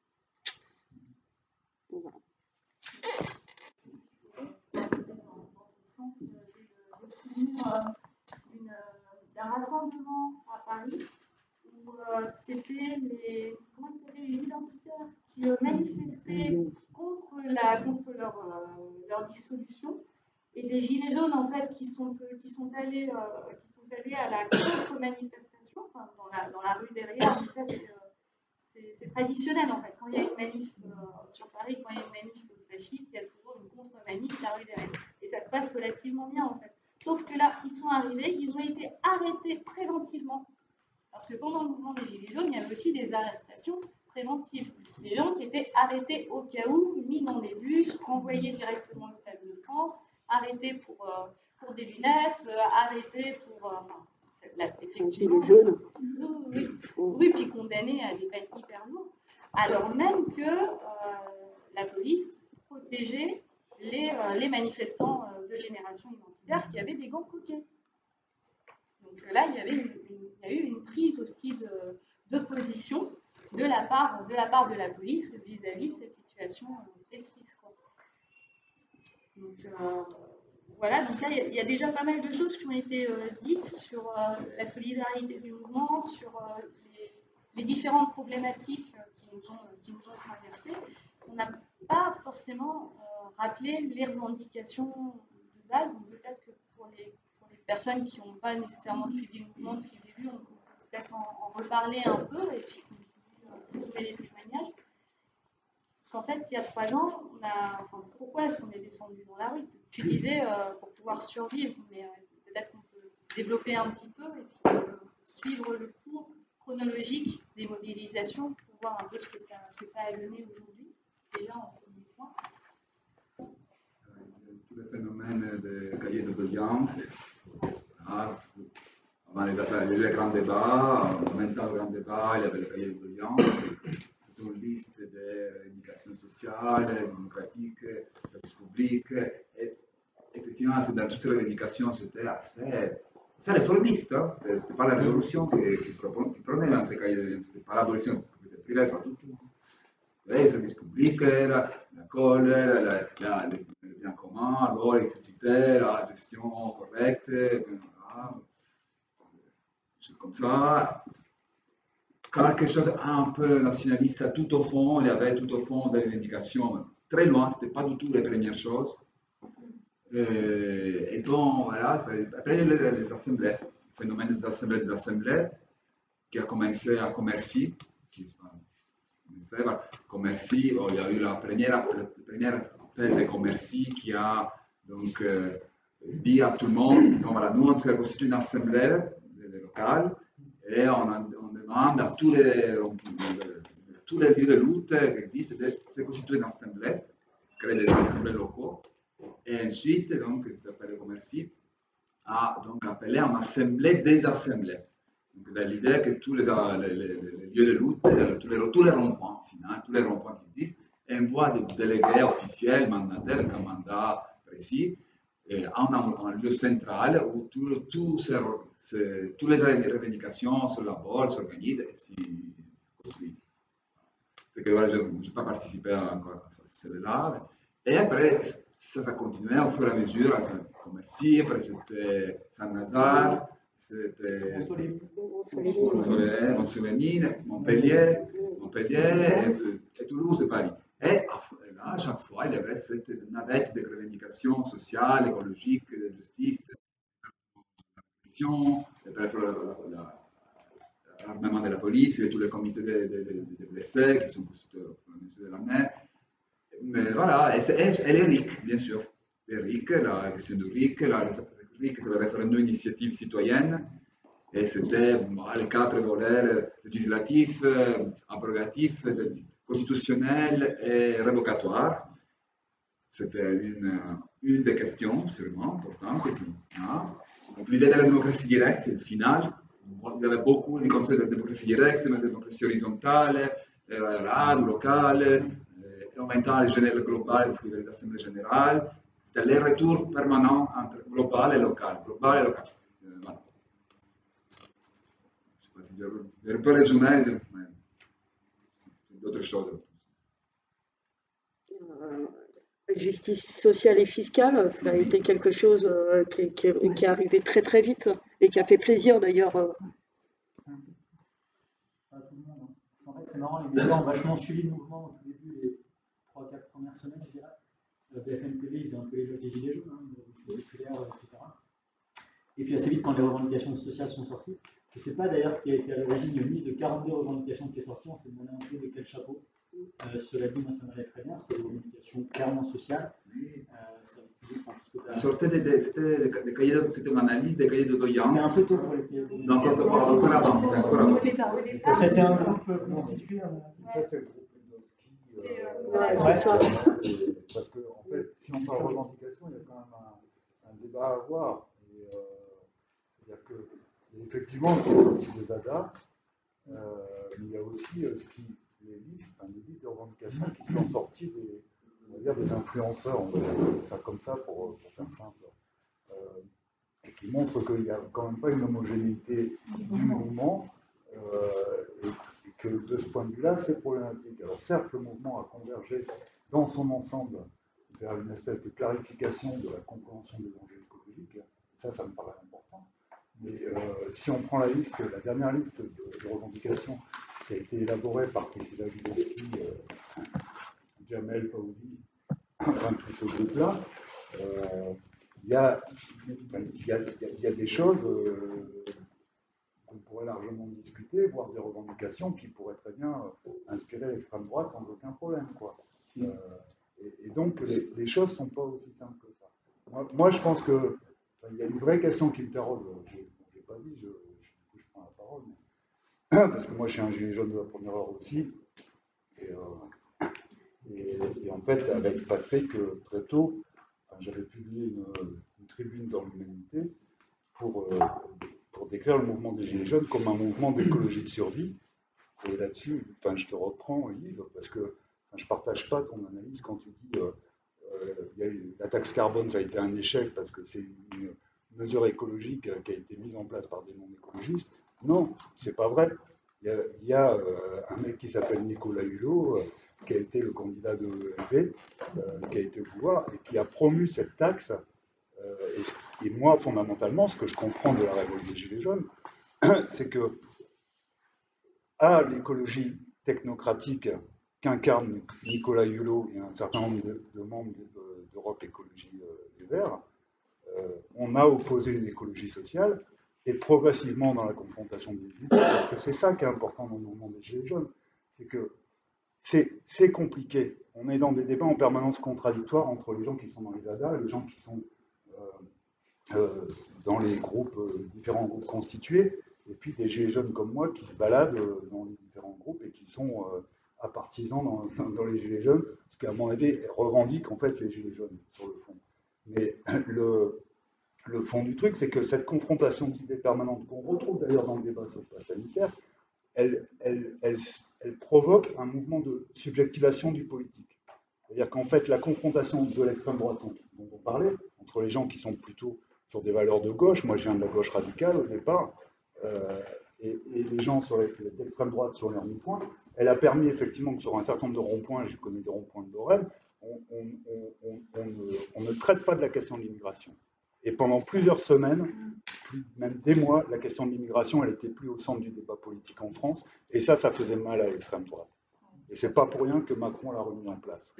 Voilà. D'un rassemblement à Paris où euh, c'était les, comment ils s'appelaient, les identitaires qui euh, manifestaient contre, la, contre leur, euh, leur dissolution, et des gilets jaunes en fait qui sont, qui sont, allés, euh, qui sont allés à la contre-manifestation, enfin, dans, la, dans la rue derrière, mais ça c'est euh, c'est traditionnel en fait. Quand il y a une manif euh, sur Paris, quand il y a une manif fasciste, il y a toujours une contre-manif la rue derrière. Et ça se passe relativement bien en fait. Sauf que là, ils sont arrivés, ils ont été arrêtés préventivement. Parce que pendant le mouvement des Gilets jaunes, il y avait aussi des arrestations préventives. Des gens qui étaient arrêtés au cas où, mis dans des bus, renvoyés directement au Stade de France, arrêtés pour, euh, pour des lunettes, euh, arrêtés pour... Euh, enfin, là, effectivement, jaune. Oui, oui, oui, puis condamnés à des peines hyper lourdes. Alors même que euh, la police protégeait les, euh, les manifestants euh, de génération identitaire qui avaient des gants coquets. Donc là, il y, avait une, une, il y a eu une prise aussi de, de position de la, part, de la part de la police vis-à-vis de cette situation précise. Quoi. Donc euh, voilà, donc là, il y a déjà pas mal de choses qui ont été euh, dites sur euh, la solidarité du mouvement, sur euh, les, les différentes problématiques qui nous ont, qui nous ont traversées. On n'a pas forcément euh, rappelé les revendications de base, donc peut-être que pour les, pour les personnes qui n'ont pas nécessairement suivi le mouvement depuis le début, on peut peut-être en, en reparler un peu et puis continuer les témoignages. Parce qu'en fait, il y a trois ans, on a, enfin, pourquoi est-ce qu'on est descendu dans la rue? Tu disais euh, pour pouvoir survivre, mais euh, peut-être qu'on peut développer un petit peu et puis euh, suivre le cours chronologique des mobilisations pour voir un peu ce que ça, ce que ça a donné aujourd'hui. Déjà en premier point. Tout le phénomène des cahiers de doléances, avant les, les grands débats, en même temps le grand débat, il y avait le cahier de doléances, une liste de revendications sociales, démocratiques, publiques. Et effectivement, dans toutes les revendications, c'était assez, assez réformiste. Hein? Ce n'était pas la révolution qui, qui, propon, qui prenait dans ces cahiers de doléances, ce n'était pas l'abolition privée, pas du tout. C'était les services publics, la, l'école, la, la, la, le bien commun, l'eau, l'électricité, la gestion correcte, voilà. C'est comme ça. Quelque chose un peu nationaliste, tout au fond, il y avait tout au fond des revendications très loin, ce n'était pas du tout les premières choses. Et, et donc, voilà, après les, les assemblées, le phénomène des assemblées, des assemblées, qui a commencé à Commercy, qui commencé à Commercy, bon, il y a eu la première, le premier appel de Commercy qui a donc euh, dit à tout le monde, donc, voilà, nous on s'est constitué une assemblée locale, et on, on demande à tous les, tous les lieux de lutte qui existent de se constituer une assemblée, créer des assemblées locaux, et ensuite, donc, l'appel de Commercy a donc appelé à une assemblée des assemblées. Donc, l'idée que tous les, les, les, les lieux de lutte, tous les, tous les ronds-points, finalement, tous les ronds-points qui existent, envoient des délégués officiels, mandataires, avec un mandat précis, en un, un lieu central où tout, tout ces, ces, toutes les revendications sur la bourse s'organisent et s'y construisent. C'est que voilà, je n'ai pas participé encore à celle-là. Et après, ça, ça continuait au fur et à mesure. Commercy, après c'était Saint-Nazare, c'était Montsoleil, Montpellier, Montpellier et, et Toulouse et Paris. Et là, à chaque fois, il y avait cette navette de revendications sociales, écologiques, de justice, l'armement de la police, et tous les comités de, de, de, de blessés qui sont constitués au fur et à mesure de l'année. Mais voilà, et, et, et les R I C, bien sûr. Les R I C, la question du R I C, la R I C, c'est le référendum d'initiative citoyenne. Et c'était bon, les quatre volets législatifs, abrogatifs, constitutionnels et révocatoires. C'était une, une des questions sûrement importantes. L'idée de la démocratie directe, au final, il y avait beaucoup de concepts de démocratie directe, mais de démocratie horizontale, euh, là, du local. Euh, en même temps, le général global, parce qu'il y avait l'Assemblée générale. C'était les retours permanents entre global et local. Global et local. Euh, voilà. Je ne sais pas si je peux résumer, mais c'est d'autres choses. Euh, justice sociale et fiscale, ça a été quelque chose euh, qui, qui, qui est arrivé très très vite et qui a fait plaisir d'ailleurs. Euh. Pas tout le monde, hein. Parce qu'en fait, c'est marrant, les médias ont vachement suivi le mouvement au tout début, les trois quatre premières semaines, je dirais. La B F M T V, ils faisaient un peu l'éloge des gilets jaunes, hein, des populaires, et cetera. Et puis assez vite, quand les revendications sociales sont sorties, je ne sais pas d'ailleurs qui a été à l'origine d'une liste de quarante-deux revendications qui est sortie, on s'est demandé un peu de quel chapeau. Euh, cela dit, moi ça m'allait très bien, c'était des revendications clairement sociales. Euh, sortait des, des, c'était des, des cahiers de, c'était l'analyse des cahiers de doléances. C'était un peu tôt pour les cahiers de doléances. Non, encore, encore avant. C'était un groupe constitué. Ça, c'est le groupe Lewandowski. Euh, ouais, c'est ça. Parce que, en fait, si on parle de revendication, il y a quand même un, un débat à avoir. Et, euh, c'est-à-dire que, effectivement, il y a aussi des A D A, euh, mais il y a aussi euh, ce qui, les listes, enfin, les listes de revendications qui sont sorties des, on va dire, des influenceurs, on va dire ça comme ça pour, pour faire simple, euh, et qui montrent qu'il n'y a quand même pas une homogénéité du mouvement, euh, et, et que de ce point de vue-là, c'est problématique. Alors certes, le mouvement a convergé dans son ensemble vers une espèce de clarification de la compréhension des enjeux écologiques, ça, ça me paraît important. Mais euh, si on prend la liste, la dernière liste de, de revendications qui a été élaborée par Priscilla Lewandowski, euh, Jamel Fawzi, enfin tout ce groupe-là, euh, il y, y, y, y a des choses euh, qu'on pourrait largement discuter, voire des revendications qui pourraient très bien euh, inspirer l'extrême droite sans aucun problème, quoi. Euh, et, et donc les, les choses ne sont pas aussi simples que ça. Moi, moi je pense que il y a une vraie question qui me taraude. Je n'ai pas dit, je, je, je prends la parole, mais, parce que moi je suis un gilet jaune de la première heure aussi. Et, euh, et, et en fait, avec Patrick, très tôt, enfin, j'avais publié une, une tribune dans l'Humanité pour, euh, pour décrire le mouvement des gilets jaunes comme un mouvement d'écologie de survie. Et là-dessus, enfin, je te reprends, Yves, parce que enfin, je ne partage pas ton analyse quand tu dis euh, euh, la taxe carbone, ça a été un échec parce que c'est une mesure écologique qui a été mise en place par des non-écologistes. Non, c'est pas vrai. Il y a, il y a euh, un mec qui s'appelle Nicolas Hulot, euh, qui a été le candidat de l'E L P, euh, qui a été au pouvoir et qui a promu cette taxe. Euh, et, et moi, fondamentalement, ce que je comprends de la révolte des Gilets jaunes, c'est que à l'écologie technocratique qu'incarne Nicolas Hulot et un certain nombre de, de membres d'Europe Écologie euh, des Verts, euh, on a opposé une écologie sociale et progressivement dans la confrontation des idées, parce que c'est ça qui est important dans le mouvement des Gilets jaunes, c'est que c'est compliqué. On est dans des débats en permanence contradictoires entre les gens qui sont dans les A D A et les gens qui sont euh, euh, dans les groupes, euh, différents groupes constitués, et puis des Gilets jaunes comme moi qui se baladent euh, dans les différents groupes et qui sont euh, à partisans dans, dans, dans les Gilets jaunes, ce qui, à mon avis, revendique en fait les Gilets jaunes sur le fond. Mais le, le fond du truc, c'est que cette confrontation d'idées permanente qu'on retrouve d'ailleurs dans le débat sur le pass sanitaire, elle, elle, elle, elle provoque un mouvement de subjectivation du politique. C'est-à-dire qu'en fait, la confrontation de l'extrême droite dont on parlait, entre les gens qui sont plutôt sur des valeurs de gauche, moi je viens de la gauche radicale au départ, euh, et, et les gens sur l'extrême droite sur les ronds-points, elle a permis effectivement que sur un certain nombre de ronds-points, je connais des ronds-points de Lorraine, on, on, on, on, ne, on ne traite pas de la question de l'immigration. Et pendant plusieurs semaines, plus, même des mois, la question de l'immigration, elle n'était plus au centre du débat politique en France, et ça, ça faisait mal à l'extrême droite. Et c'est pas pour rien que Macron l'a remis en place.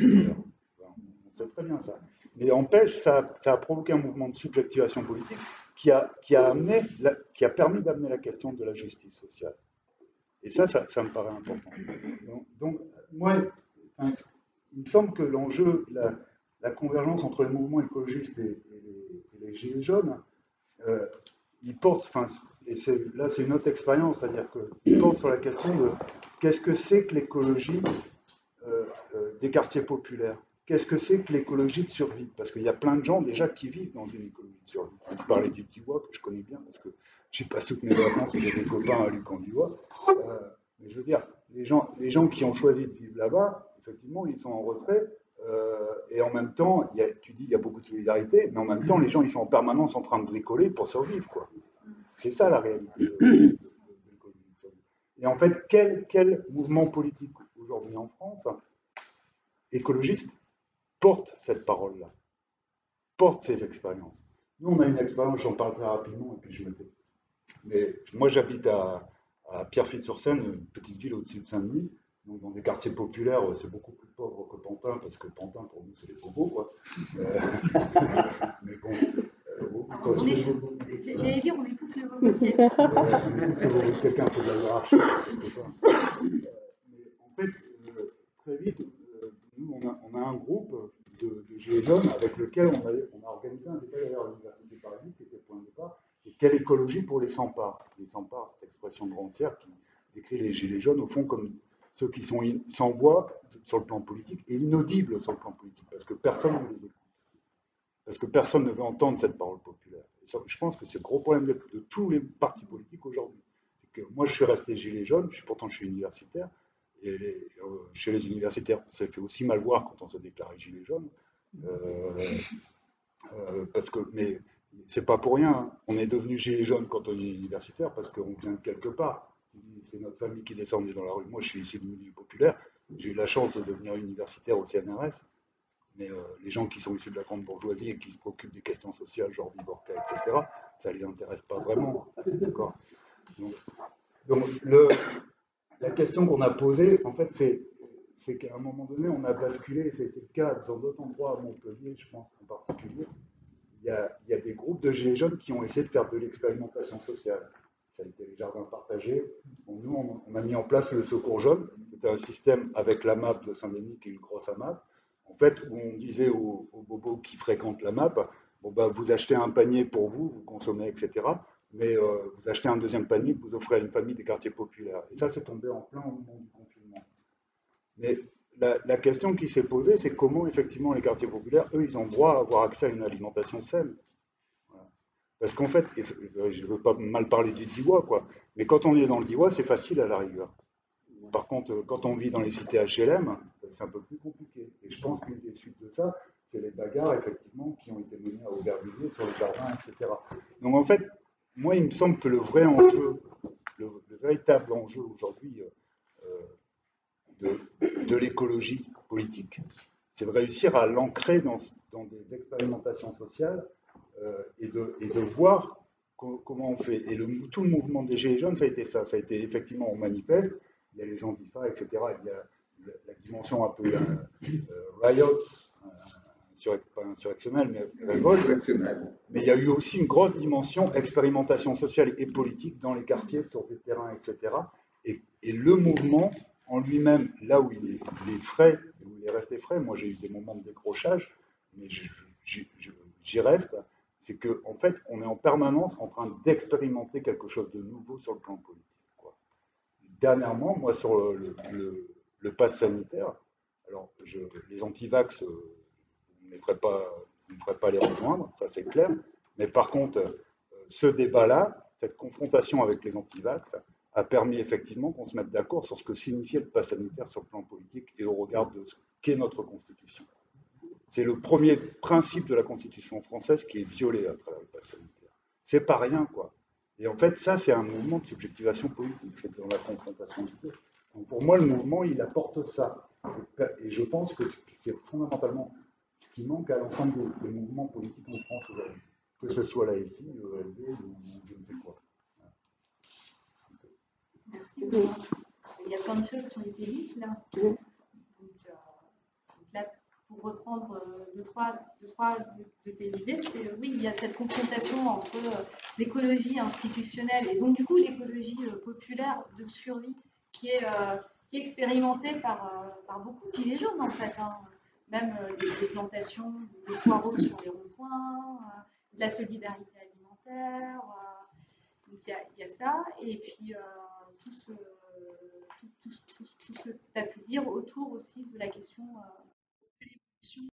On sait très bien ça. Mais empêche, ça, ça a provoqué un mouvement de subjectivation politique qui a, qui a, amené la, qui a permis d'amener la question de la justice sociale. Et ça, ça, ça me paraît important. Donc, donc moi, enfin, il me semble que l'enjeu, la, la convergence entre les mouvements écologistes et, et, les, et les gilets jaunes, euh, il porte, enfin, et là c'est une autre expérience, c'est-à-dire qu'il porte sur la question de qu'est-ce que c'est que l'écologie euh, euh, des quartiers populaires? Qu'est-ce que c'est que l'écologie de survie? Parce qu'il y a plein de gens déjà qui vivent dans une écologie de survie. On parlait du Diois, que je connais bien, parce que je passe toutes mes vacances et j'ai des copains à Luc en Diois. Euh, mais je veux dire, les gens, les gens qui ont choisi de vivre là-bas, effectivement, ils sont en retrait. Euh, et en même temps, il y a, tu dis il y a beaucoup de solidarité, mais en même temps, les gens ils sont en permanence en train de bricoler pour survivre, quoi. C'est ça la réalité de, de, de, de l'économie de survie. Et en fait, quel, quel mouvement politique aujourd'hui en France, écologiste, porte cette parole-là, porte ces expériences? Nous, on a une expérience, j'en parle très rapidement, et puis je me tais. Mais moi, j'habite à, à Pierrefitte-sur-Seine, une petite ville au-dessus de Saint-Denis. Donc, dans des quartiers populaires, c'est beaucoup plus pauvre que Pantin, parce que Pantin, pour nous, c'est les bobos, quoi. Euh, mais bon, euh, j'allais dire, on est tous les bobos. Euh, on est tous les bobos de quelqu'un, il faut de la hiérarchie. Euh, mais en fait, euh, très vite, euh, nous, on a, on a un groupe de, de gilets jaunes avec lequel on a, on a organisé un débat d'ailleurs à l'Université de Paris, qui était le point de départ. Et quelle écologie pour les sans-parts? Les sans-parts, cette expression de Rancière qui décrit les gilets jaunes, au fond, comme ceux qui sont sans voix sur le plan politique et inaudibles sur le plan politique, parce que personne ne les écoute. Parce que personne ne veut entendre cette parole populaire. Et ça, je pense que c'est le gros problème de, de tous les partis politiques aujourd'hui. C'est que moi, je suis resté gilet jaune, je suis, pourtant je suis universitaire, et les, euh, chez les universitaires, ça fait aussi mal voir quand on se déclare gilet jaune. Euh, euh, parce que, mais c'est pas pour rien, hein. On est devenu gilet jaune quand on est universitaire, parce qu'on vient de quelque part. C'est notre famille qui descendait dans la rue. Moi, je suis issu du milieu populaire. J'ai eu la chance de devenir universitaire au C N R S. Mais euh, les gens qui sont issus de la grande bourgeoisie et qui se préoccupent des questions sociales, genre Vivorca, et cetera, ça ne les intéresse pas vraiment. D'accord. Donc, donc le, la question qu'on a posée, en fait, c'est, c'est qu'à un moment donné, on a basculé, et c'était le cas dans d'autres endroits à Montpellier, je pense en particulier. Il y a, il y a des groupes de gilets jaunes qui ont essayé de faire de l'expérimentation sociale. Ça a été les jardins partagés. Bon, nous, on, on a mis en place le Secours Jaune. C'était un système avec la M A P de Saint-Denis, qui est une grosse A M A P. En fait, où on disait aux, aux bobos qui fréquentent la M A P, bon, bah, vous achetez un panier pour vous, vous consommez, et cetera. Mais euh, vous achetez un deuxième panier que vous offrez à une famille des quartiers populaires. Et ça, c'est tombé en plein au moment du confinement. Mais la, la question qui s'est posée, c'est comment, effectivement, les quartiers populaires, eux, ils ont droit à avoir accès à une alimentation saine. Parce qu'en fait, je ne veux pas mal parler du Diois, quoi, mais quand on est dans le Diois, c'est facile à la rigueur. Par contre, quand on vit dans les cités H L M, c'est un peu plus compliqué. Et je pense qu'une des suites de ça, c'est les bagarres, effectivement, qui ont été menées à Aubervilliers sur les jardins, et cetera. Donc en fait, moi, il me semble que le vrai enjeu, le, le véritable enjeu aujourd'hui euh, de, de l'écologie politique, c'est de réussir à l'ancrer dans, dans des expérimentations sociales Euh, et, de, et de voir co comment on fait. Et le, tout le mouvement des Gilets jaunes, ça a été ça. Ça a été effectivement, on manifeste, il y a les antifas, et cetera. Il y a la, la dimension un peu euh, euh, riots, euh, pas insurrectionnelle, mais révolte. Mais il y a eu aussi une grosse dimension expérimentation sociale et politique dans les quartiers, sur des terrains, et cetera. Et, et le mouvement en lui-même, là où il est, il est frais, où il est resté frais, moi j'ai eu des moments de décrochage, mais j'y reste. C'est qu'en en fait, on est en permanence en train d'expérimenter quelque chose de nouveau sur le plan politique, quoi. Dernièrement, moi, sur le, le, le, le pass sanitaire, alors je, les antivax, euh, vous ne ferez pas, vous ne ferez pas les rejoindre, ça c'est clair. Mais par contre, euh, ce débat-là, cette confrontation avec les antivax, a permis effectivement qu'on se mette d'accord sur ce que signifiait le pass sanitaire sur le plan politique et au regard de ce qu'est notre Constitution. C'est le premier principe de la Constitution française qui est violé à travers le pass sanitaire. C'est pas rien, quoi. Et en fait, ça, c'est un mouvement de subjectivation politique, c'est dans la confrontation du peuple. Donc pour moi, le mouvement, il apporte ça. Et je pense que c'est fondamentalement ce qui manque à l'ensemble des, des mouvements politiques en France aujourd'hui, que ce soit l'A F I, le E L V ou je ne sais quoi. Merci beaucoup. Il y a plein de choses qui ont été dites là. Donc, euh, donc là, pour reprendre deux, trois, deux, trois de, de tes idées, c'est oui, il y a cette confrontation entre euh, l'écologie institutionnelle et donc du coup l'écologie euh, populaire de survie qui est, euh, qui est expérimentée par, euh, par beaucoup de gilets jaunes en fait, hein. Même euh, des, des plantations de poireaux sur les ronds-points, euh, de la solidarité alimentaire, euh, donc il y, y a ça, et puis euh, tout, ce, tout, tout, tout, tout ce que tu as pu dire autour aussi de la question euh,